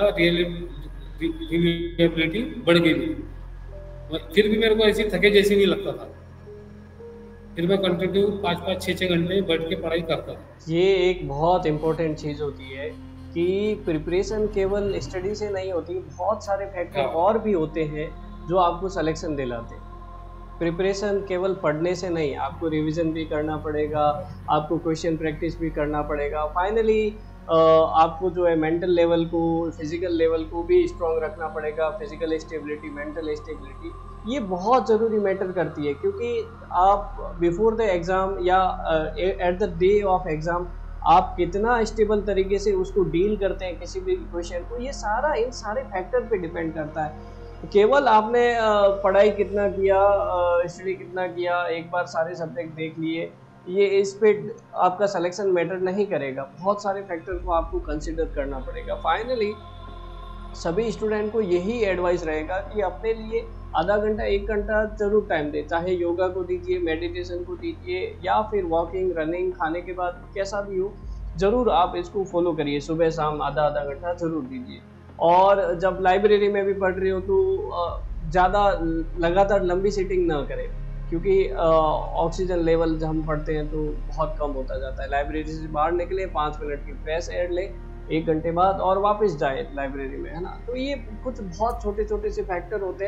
रियलिबिलिटी बढ़ गई मेरी। फिर भी मेरे को ऐसी थके जैसी नहीं लगता था। फिर मैं कंटिन्यू 5 5 6 6 घंटे बैठ के पढ़ाई करता था। ये एक बहुत इम्पोर्टेंट चीज़ होती है कि प्रिपरेशन केवल स्टडी से नहीं होती, बहुत सारे फैक्टर हाँ और भी होते हैं जो आपको सिलेक्शन दिलाते हैं। प्रिपरेशन केवल पढ़ने से नहीं, आपको रिवीजन भी करना पड़ेगा, आपको क्वेश्चन प्रैक्टिस भी करना पड़ेगा। फाइनली आपको जो है मेंटल लेवल को, फिजिकल लेवल को भी स्ट्रॉन्ग रखना पड़ेगा। फिजिकल स्टेबिलिटी, मेंटल स्टेबिलिटी, ये बहुत ज़रूरी मैटर करती है, क्योंकि आप बिफोर द एग्ज़ाम या at the day of exam आप कितना स्टेबल तरीके से उसको डील करते हैं किसी भी क्वेश्चन को, ये सारा इन सारे फैक्टर पे डिपेंड करता है। केवल आपने पढ़ाई कितना किया, स्टडी कितना किया, एक बार सारे सब्जेक्ट देख लिए, ये इस पे आपका सिलेक्शन मैटर नहीं करेगा। बहुत सारे फैक्टर को आपको कंसिडर करना पड़ेगा। फाइनली सभी स्टूडेंट को यही एडवाइस रहेगा कि अपने लिए आधा घंटा 1 घंटा जरूर टाइम दें, चाहे योगा को दीजिए, मेडिटेशन को दीजिए, या फिर वॉकिंग, रनिंग, खाने के बाद कैसा भी हो, ज़रूर आप इसको फॉलो करिए। सुबह शाम आधा आधा घंटा ज़रूर दीजिए। और जब लाइब्रेरी में भी पढ़ रहे हो तो ज़्यादा लगातार लंबी सीटिंग ना करें, क्योंकि ऑक्सीजन लेवल जब हम पढ़ते हैं तो बहुत कम होता जाता है। लाइब्रेरी से बाहर निकले, 5 मिनट की फ्रेश एयर ले 1 घंटे बाद और वापस जाए लाइब्रेरी में, है ना। तो ये कुछ बहुत छोटे छोटे से फैक्टर होते हैं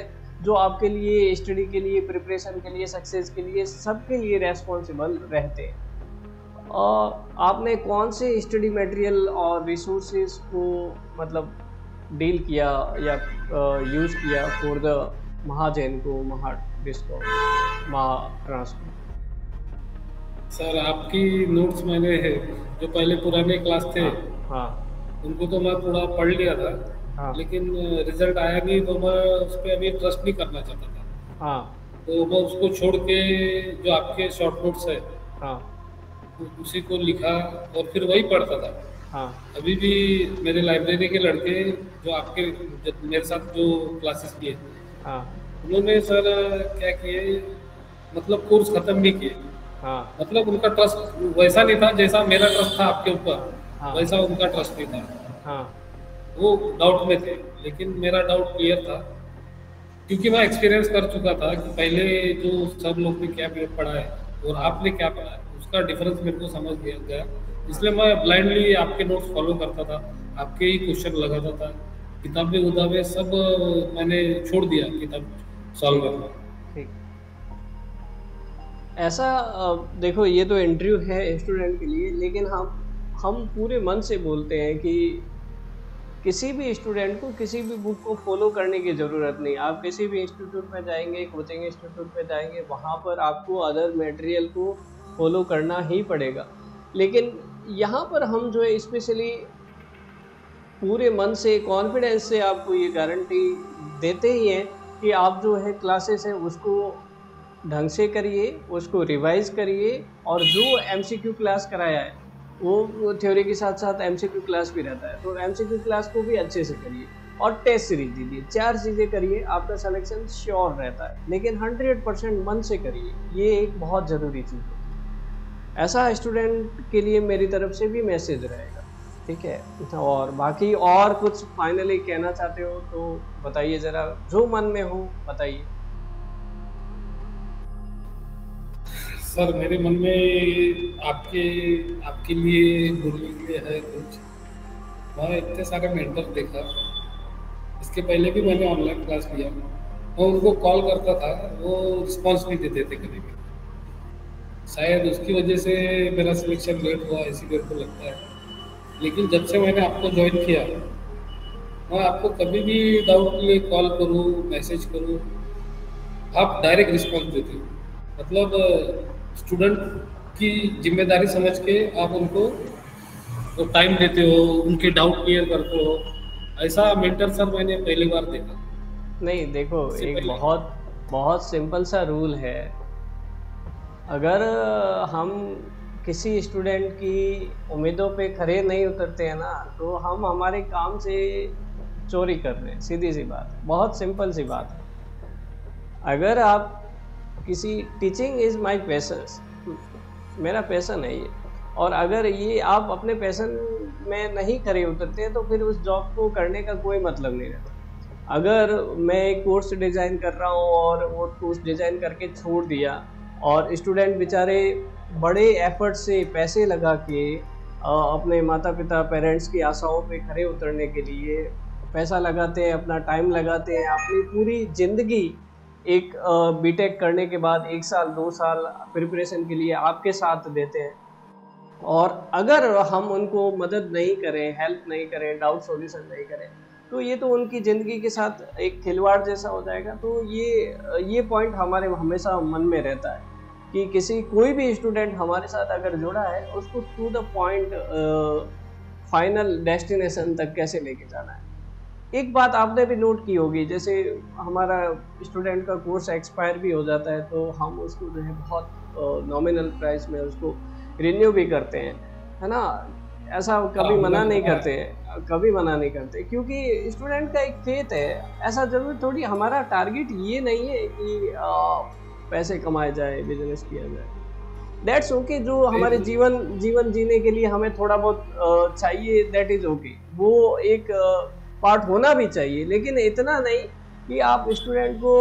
जो आपके लिए स्टडी के लिए, प्रिपरेशन के लिए, सक्सेस के लिए, सबके लिए रेस्पॉन्सिबल रहते हैं। आपने कौन से स्टडी मटेरियल और रिसोर्सेज को मतलब डील किया या यूज़ किया फॉर द महाजैन को, महाडिस्को, महाट्रांसको? सर आपकी नोट्स मैंने जो पहले पुराने क्लास थे हाँ उनको तो मैं पूरा पढ़ लिया था, हाँ लेकिन रिजल्ट आया नहीं तो मैं उस पर अभी ट्रस्ट नहीं करना चाहता था। हाँ तो मैं उसको छोड़ के जो आपके शॉर्ट नोट्स है हाँ उसी को लिखा और फिर वही पढ़ता था। हाँ अभी भी मेरे लाइब्रेरी के लड़के जो आपके मेरे साथ जो क्लासेस किए हाँ उन्होंने सर क्या किए, मतलब कोर्स खत्म नहीं किए। हाँ मतलब उनका ट्रस्ट वैसा नहीं था जैसा मेरा ट्रस्ट था आपके ऊपर, हाँ वैसा उनका ट्रस्ट नहीं था। हाँ वो डाउट में थे, लेकिन मेरा डाउट क्लियर था क्योंकि मैं एक्सपीरियंस कर चुका था कि पहले जो सब लोग ने क्या पढ़ा है और आपने क्या पढ़ा है उसका डिफरेंस मेरे को समझ गया। इसलिए मैं ब्लाइंडली आपके नोट्स फॉलो करता था, आपके ही क्वेश्चन लगाता था। किताबें उताबें सब मैंने छोड़ दिया किताब सॉल्व करना। ठीक। ऐसा देखो, ये तो इंटरव्यू है स्टूडेंट के लिए, लेकिन हम पूरे मन से बोलते हैं कि किसी भी स्टूडेंट को किसी भी बुक को फॉलो करने की ज़रूरत नहीं। आप किसी भी इंस्टीट्यूट में जाएंगे, कोचिंग इंस्टीट्यूट में जाएंगे, वहाँ पर आपको अदर मटेरियल को फॉलो करना ही पड़ेगा। लेकिन यहाँ पर हम जो है स्पेशली पूरे मन से, कॉन्फिडेंस से आपको ये गारंटी देते ही हैं कि आप जो है क्लासेस हैं उसको ढंग से करिए, उसको रिवाइज करिए, और जो एमसीक्यू क्लास कराया है वो थ्योरी के साथ साथ एमसीक्यू क्लास भी रहता है, तो एमसीक्यू क्लास को भी अच्छे से करिए और टेस्ट सीरीज दीजिए। 4 चीज़ें करिए, आपका सिलेक्शन श्योर रहता है। लेकिन 100% मन से करिए, ये एक बहुत ज़रूरी चीज़ है। ऐसा स्टूडेंट के लिए मेरी तरफ से भी मैसेज रहेगा, ठीक है। और बाकी और कुछ फाइनली कहना चाहते हो तो बताइए ज़रा, जो मन में हो बताइए। सर मेरे मन में आपके लिए बोलने के लिए है कुछ। मैं इतने सारे मेंटर देखा, इसके पहले भी मैंने ऑनलाइन क्लास लिया, मैं उनको कॉल करता था, वो रिस्पॉन्स नहीं देते थे कभी भी। शायद उसकी वजह से मेरा सिलेक्शन लेट हुआ, ऐसी मेरे को लगता है। लेकिन जब से मैंने आपको ज्वाइन किया, मैं आपको कभी भी डाउट के लिए कॉल करूँ, मैसेज करूँ, आप डायरेक्ट रिस्पॉन्स देते हो। मतलब स्टूडेंट की जिम्मेदारी समझ के आप उनको वो टाइम देते हो, उनके डाउट क्लियर करते हो। ऐसा मेंटर सर मैंने पहली बार देखा। नहीं देखो, एक बहुत बहुत सिंपल सा रूल है। अगर हम किसी स्टूडेंट की उम्मीदों पे खरे नहीं उतरते हैं ना, तो हम हमारे काम से चोरी कर रहे हैं। सीधी सी बात, बहुत सिंपल सी बात है। अगर आप किसी, टीचिंग इज़ माय पैशन, मेरा पैशन है ये, और अगर ये आप अपने पैशन में नहीं खरे उतरते हैं तो फिर उस जॉब को करने का कोई मतलब नहीं रहता। अगर मैं एक कोर्स डिज़ाइन कर रहा हूँ और वो कोर्स डिज़ाइन करके छोड़ दिया, और स्टूडेंट बेचारे बड़े एफर्ट से पैसे लगा के अपने माता पिता, पेरेंट्स की आशाओं पे खरे उतरने के लिए पैसा लगाते हैं, अपना टाइम लगाते हैं, अपनी पूरी ज़िंदगी एक बीटेक करने के बाद 1 साल 2 साल प्रिपरेशन के लिए आपके साथ देते हैं, और अगर हम उनको मदद नहीं करें, हेल्प नहीं करें, डाउट सॉल्यूशन नहीं करें, तो ये तो उनकी ज़िंदगी के साथ एक खिलवाड़ जैसा हो जाएगा। तो ये पॉइंट हमारे हमेशा मन में रहता है कि कोई भी स्टूडेंट हमारे साथ अगर जुड़ा है, उसको to the point final destination तक कैसे लेके जाना है। एक बात आपने भी नोट की होगी, जैसे हमारा स्टूडेंट का कोर्स एक्सपायर भी हो जाता है तो हम उसको जो है बहुत नॉमिनल प्राइस में उसको रिन्यू भी करते हैं, है ना। ऐसा कभी मना नहीं करते, कभी मना नहीं करते, क्योंकि स्टूडेंट का एक फेथ है। ऐसा जरूरी थोड़ी, हमारा टारगेट ये नहीं है कि पैसे कमाए जाए, बिजनेस किया जाए। दैट्स ओके, जो हमारे जीवन जीने के लिए हमें थोड़ा बहुत चाहिए, दैट इज़ ओके, वो एक पार्ट होना भी चाहिए। लेकिन इतना नहीं कि आप स्टूडेंट को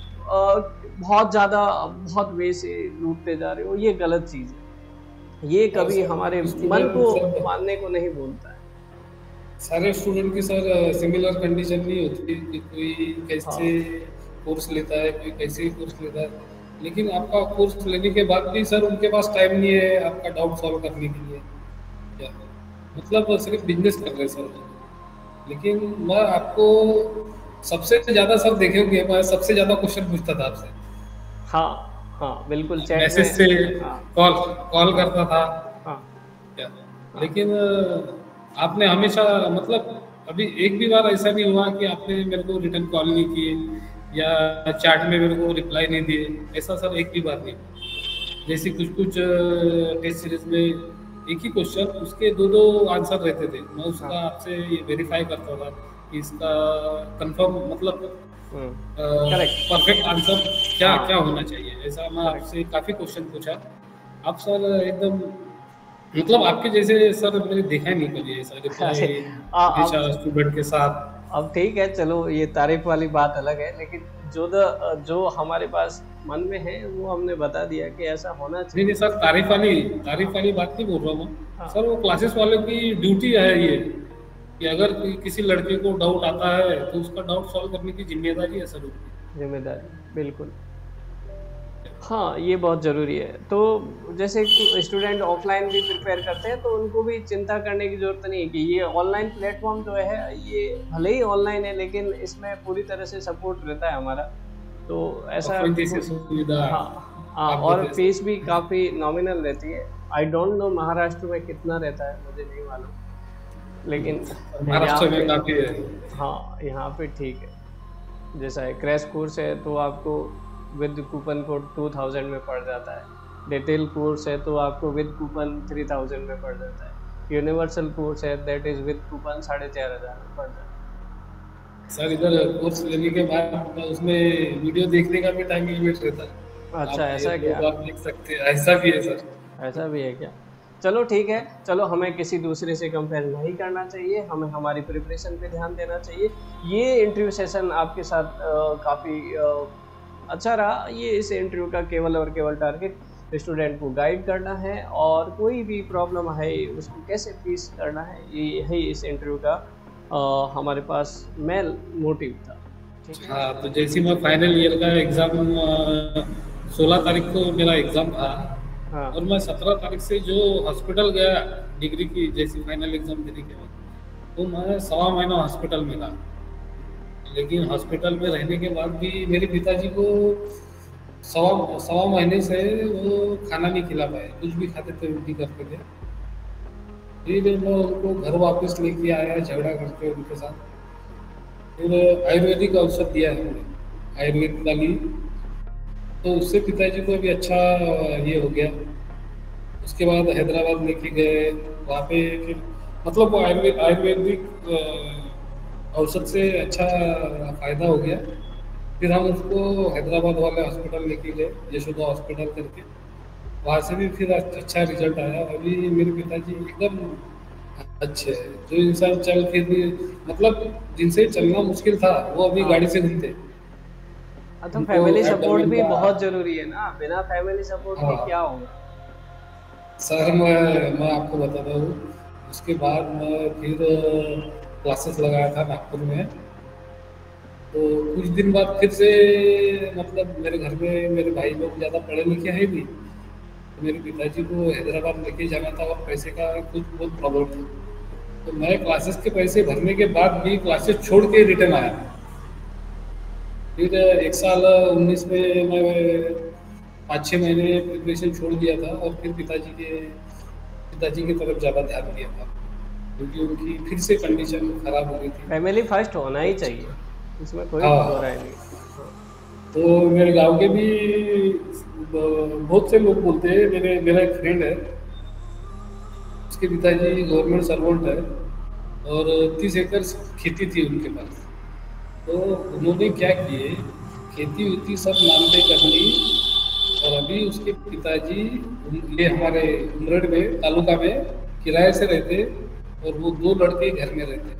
बहुत ज़्यादा, बहुत वे से लूटते जा रहे हो, ये गलत चीज़ है। ये कभी हमारे मन को मानने को नहीं बोलता है। सारे स्टूडेंट की सर सिमिलर कंडीशन नहीं होती कि कोई कैसे कोर्स लेता है, कोई कैसे ही कोर्स लेता है, लेकिन आपका कोर्स लेने के बाद भी सर उनके पास टाइम नहीं है आपका डाउट सॉल्व करने के लिए, क्या मतलब सिर्फ बिजनेस कर रहे हैं सर। लेकिन मैं आपको सबसे ज्यादा सर देखे होंगे, मैं सबसे ज्यादा क्वेश्चन पूछता था आपसे, हाँ हाँ बिल्कुल, चैट मैसेज में। से हाँ कॉल कॉल करता था, हाँ क्या हाँ लेकिन आपने हमेशा मतलब अभी एक भी बार ऐसा नहीं हुआ कि आपने मेरे को रिटर्न कॉल नहीं किए या चैट में मेरे को रिप्लाई नहीं दिए, ऐसा सर एक भी बार नहीं। जैसे कुछ कुछ टेस्ट सीरीज में एक ही क्वेश्चन उसके दो दो आंसर रहते थे, मैं हाँ। उसका आपसे ये वेरीफाई करता था कि इसका कंफर्म मतलब करेक्ट। परफेक्ट आंसर क्या क्या हाँ होना चाहिए, ऐसा मैं करेक्ट। आपसे काफ़ी क्वेश्चन पूछा। आप सर एकदम मतलब आपके जैसे सर मैंने देखा ही नहीं कभी ऐसा अरे रिप्लाई अब हमेशा स्टूडेंट के साथ। अब ठीक है, चलो ये तारीफ वाली बात अलग है, लेकिन जो हमारे पास मन में है वो हमने बता दिया कि ऐसा होना नहीं नहीं चाहिए। सर, तारीफ वाली बात नहीं बोल रहा हूँ मैं हाँ सर, वो क्लासेस वालों की ड्यूटी है ये कि अगर किसी लड़के को डाउट आता है तो उसका डाउट सॉल्व करने की जिम्मेदारी है सर उनकी। जिम्मेदारी बिल्कुल। हाँ ये बहुत ज़रूरी है। तो जैसे स्टूडेंट ऑफलाइन भी प्रिपेयर करते हैं तो उनको भी चिंता करने की ज़रूरत नहीं है कि ये ऑनलाइन प्लेटफॉर्म जो है ये भले ही ऑनलाइन है लेकिन इसमें पूरी तरह से सपोर्ट रहता है हमारा। तो ऐसा ऑफलाइन जैसी सुविधा हाँ हाँ, आप और देते हैं फीस भी सर। काफ़ी नॉमिनल रहती है। आई डोंट नो महाराष्ट्र में कितना रहता है, मुझे नहीं मालूम, लेकिन यहाँ महाराष्ट्र पे में काफी है। हाँ यहाँ पे ठीक है। जैसा है क्रैश कोर्स है तो आपको विद कूपन कोड 2000 में पड़ जाता है। डिटेल कोर्स है तो आपको विद कूपन 3000 में पड़ जाता है। यूनिवर्सल कोर्स है दैट इज़ विद कूपन 4500 में पड़ जाता सर इधर कोर्स लेने के बाद उसमें वीडियो देखने का भी टाइम लिमिट रहता है। है, अच्छा आप ऐसा एक दो क्या? बार देख सकते हैं, ऐसा भी है सर। ऐसा भी है क्या? चलो ठीक है, चलो हमें किसी दूसरे से कंपेयर नहीं करना चाहिए, हमें हमारी प्रिपरेशन पे ध्यान देना चाहिए। ये इंटरव्यू सेशन आपके साथ काफ़ी अच्छा रहा। ये इस इंटरव्यू का केवल और केवल टारगेट स्टूडेंट को गाइड करना है और कोई भी प्रॉब्लम है उसको कैसे फेस करना है, ये यही इस इंटरव्यू का हमारे पास मेन मोटिव था। ठीक है। हाँ तो जैसे मैं फाइनल ईयर का एग्ज़ाम 16 तारीख को मेरा एग्ज़ाम था, हाँ और मैं 17 तारीख से जो हॉस्पिटल गया डिग्री की जैसी फाइनल एग्ज़ाम देने के बाद, तो मैं 1.25 महीना हॉस्पिटल में था। लेकिन हॉस्पिटल में रहने के बाद भी मेरे पिताजी को सवा सवा महीने से वो खाना नहीं खिला पाए, कुछ भी खाते थे उल्टी करते थे। फिर मैं उनको घर वापस लेके आया झगड़ा करके उनके साथ, फिर आयुर्वेदिक औषध दिया है हमने, आयुर्वेद वाली, तो उससे पिताजी को भी अच्छा ये हो गया। उसके बाद हैदराबाद लेके गए, वहाँ पे फिर मतलब वो आयुर्वेदिक औषध से अच्छा फायदा हो गया। फिर हम उसको हैदराबाद वाले हॉस्पिटल लेके गए, यशोदा हॉस्पिटल करके, वहाँ से भी फिर अच्छा रिजल्ट आया। अभी मेरे पिताजी एकदम अच्छे हैं। जो इंसान चल फिर भी मतलब जिनसे चलना मुश्किल था वो अभी हाँ गाड़ी से घूमते, हाँ, तो उनको फैमिली सपोर्ट एब्डोमेन भी का। बहुत ज़रूरी है ना, बिना फैमिली सपोर्ट के हाँ क्या होगा। सर, मैं आपको बताता हूँ, उसके बाद मैं फिर क्लासेस लगाया था नागपुर में। तो कुछ दिन बाद फिर से मतलब मेरे घर में मेरे भाई लोग ज़्यादा पढ़े लिखे हैं नहीं, तो मेरे पिताजी को हैदराबाद लेके जाना था और पैसे का कुछ बहुत प्रॉब्लम था। तो मैं क्लासेस के पैसे भरने के बाद भी क्लासेस छोड़ के रिटर्न आया। फिर एक साल 19 में मैं 5-6 महीने प्रिपरेशन छोड़ दिया था और फिर पिताजी की तरफ ज़्यादा ध्यान दिया था, क्योंकि उनकी फिर से कंडीशन खराब हो गई थी। फैमिली फर्स्ट होना ही चाहिए, इसमें कोई दो राय हाँ, नहीं। हाँ तो मेरे गांव के भी बहुत से लोग बोलते हैं, मेरा एक फ्रेंड है, उसके पिताजी गवर्नमेंट सर्वेंट है और 30 एकड़ खेती थी उनके पास। तो उन्होंने क्या किए, खेती वेती सब नाम पे कर ली, और अभी उसके पिताजी ये हमारे उमरठ में तालुका में किराए से रहते, और वो 2 लड़के घर में रहते।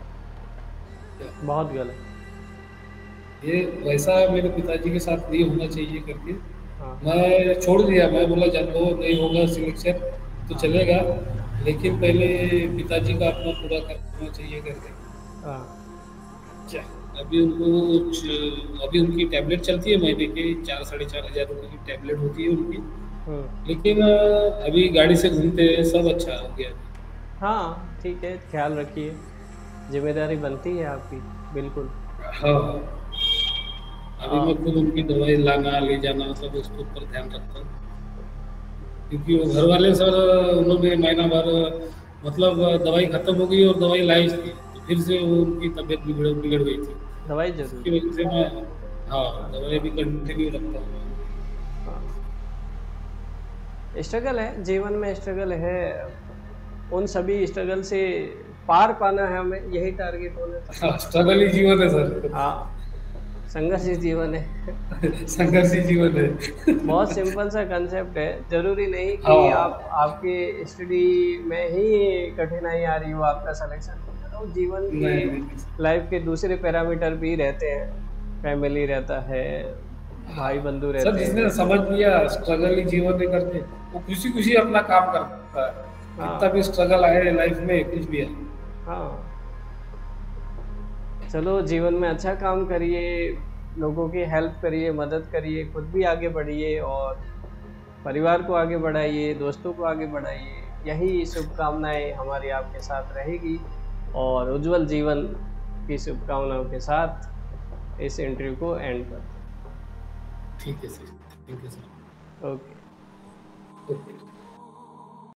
बहुत गलत। ये वैसा मेरे पिताजी के साथ नहीं होना चाहिए करके हाँ मैं छोड़ दिया। मैं बोला जब वो नहीं होगा सिलेक्शन तो हाँ चलेगा, लेकिन पहले पिताजी का अपना पूरा करना चाहिए करके। हाँ। क्या अभी उनको अभी उनकी टैबलेट चलती है महीने के 4-4.5 हज़ार रुपये की टैबलेट होती है उनकी। हम्म। लेकिन अभी गाड़ी से घूमते हैं, सब अच्छा हो गया। हाँ ठीक है, ख्याल रखिए, जिम्मेदारी बनती है आपकी, बिल्कुल। हाँ, अभी मैं आ, खुद उनकी दवाई लाना ले जाना सब उसके ऊपर ध्यान रखता हूँ। क्योंकि वो घर वाले सर, उन्होंने महीना भर मतलब दवाई खत्म हो गई और दवाई लाई थी, तो फिर से वो उनकी तबीयत बिगड़ बिगड़ गई थी। दवाई उसकी जरूरी है। वजह से मैं, हाँ, दवाई भी कंटिन्यू रखता हूँ। हाँ, स्ट्रगल है, जीवन में स्ट्रगल है। उन सभी स्ट्रगल से पार पाना है हमें, यही टारगेट होना चाहिए। हाँ, स्ट्रगल ही जीवन है सर। हाँ, संघर्ष ही जीवन है। संघर्ष ही जीवन है। बहुत सिंपल सा कंसेप्ट है, जरूरी नहीं कि आप हाँ, आपके स्टडी में ही कठिनाई आ रही हो आपका सिलेक्शन हो जा रहा हो, जीवन की नहीं नहीं लाइफ के दूसरे पैरामीटर भी रहते हैं, फैमिली रहता है, हाँ भाई बंधु सर, रहते जिसने हैं। समझ लिया स्ट्रगल ही जीवन है करके, वो खुशी खुशी अपना काम करता है। कितना भी हाँ। स्ट्रगल आए लाइफ में, कुछ भी है। हाँ, चलो जीवन में अच्छा काम करिए, लोगों की हेल्प करिए, मदद करिए, खुद भी आगे बढ़िए और परिवार को आगे बढ़ाइए, दोस्तों को आगे बढ़ाइए। यही शुभकामनाएं हमारी आपके साथ रहेगी, और उज्जवल जीवन की शुभकामनाओं के साथ इस इंटरव्यू को एंड करते ठीक है सर, थैंक यू सर। हैं। ओके। ओके।